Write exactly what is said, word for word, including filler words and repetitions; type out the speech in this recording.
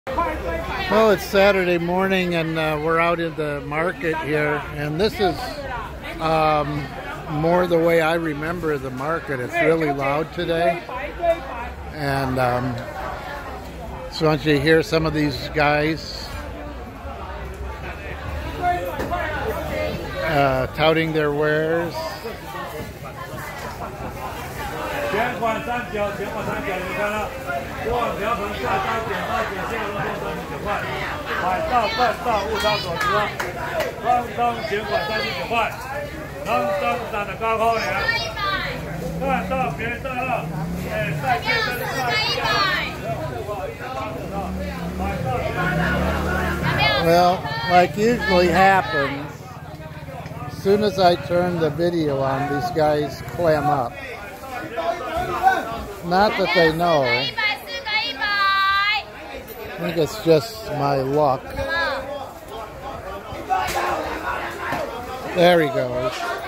Well, it's Saturday morning and uh, we're out in the market here, and this is um, more the way I remember the market. It's really loud today, and um, so once you hear some of these guys uh, touting their wares. 全款三角，全款三角，你看到，锅瓢盆下单点到点下都变三十九块，买到办到物超所值，刚刚全款三十九块，刚刚涨的高高粱，看到别上了，哎，再见真的下一家，买到。 Well, like usually happens, as soon as I turn the video on, these guys clam up. Not that they know. I think it's just my luck. There he goes.